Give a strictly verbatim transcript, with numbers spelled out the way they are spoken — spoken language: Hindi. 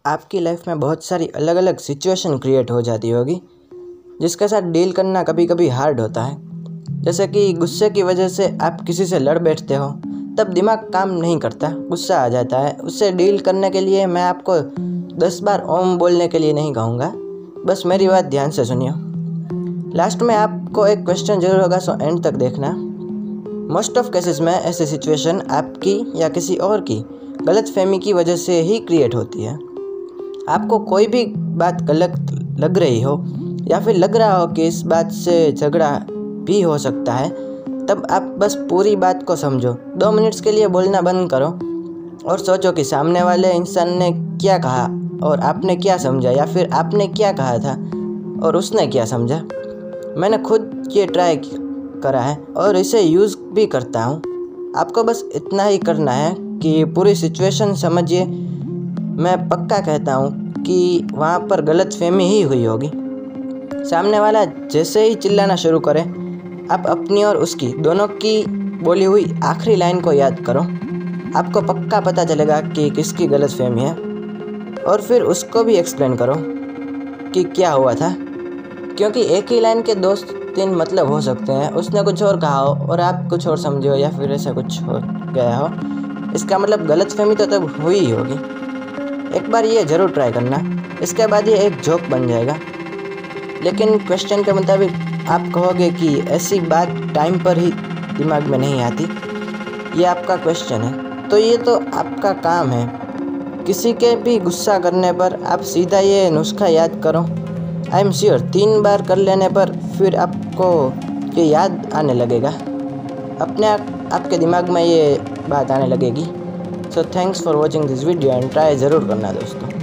आपकी लाइफ में बहुत सारी अलग अलग सिचुएशन क्रिएट हो जाती होगी जिसके साथ डील करना कभी कभी हार्ड होता है। जैसे कि गुस्से की वजह से आप किसी से लड़ बैठते हो, तब दिमाग काम नहीं करता, गुस्सा आ जाता है। उससे डील करने के लिए मैं आपको दस बार ओम बोलने के लिए नहीं कहूँगा, बस मेरी बात ध्यान से सुनिए। लास्ट में आपको एक क्वेश्चन जरूर होगा, सो एंड तक देखना। मोस्ट ऑफ केसेस में ऐसी सिचुएशन आपकी या किसी और की गलतफहमी की वजह से ही क्रिएट होती है। आपको कोई भी बात गलत लग रही हो या फिर लग रहा हो कि इस बात से झगड़ा भी हो सकता है, तब आप बस पूरी बात को समझो। दो मिनट्स के लिए बोलना बंद करो और सोचो कि सामने वाले इंसान ने क्या कहा और आपने क्या समझा, या फिर आपने क्या कहा था और उसने क्या समझा। मैंने खुद ये ट्राई करा है और इसे यूज़ भी करता हूँ। आपको बस इतना ही करना है कि पूरी सिचुएशन समझिए। मैं पक्का कहता हूँ कि वहाँ पर गलतफहमी ही हुई होगी। सामने वाला जैसे ही चिल्लाना शुरू करे, आप अपनी और उसकी दोनों की बोली हुई आखिरी लाइन को याद करो। आपको पक्का पता चलेगा कि किसकी गलतफहमी है, और फिर उसको भी एक्सप्लेन करो कि क्या हुआ था, क्योंकि एक ही लाइन के दो तीन मतलब हो सकते हैं। उसने कुछ और कहा हो और आप कुछ और समझे हो, या फिर ऐसा कुछ हो गया हो। इसका मतलब गलतफहमी तो तब हुई ही होगी। एक बार ये ज़रूर ट्राई करना, इसके बाद ये एक जोक बन जाएगा। लेकिन क्वेश्चन के मुताबिक आप कहोगे कि ऐसी बात टाइम पर ही दिमाग में नहीं आती। ये आपका क्वेश्चन है, तो ये तो आपका काम है। किसी के भी गुस्सा करने पर आप सीधा ये नुस्खा याद करो। आई एम श्योर तीन बार कर लेने पर फिर आपको ये याद आने लगेगा, अपने आप आपके दिमाग में ये बात आने लगेगी। So thanks for watching this video and try ज़रूर करना दोस्तों।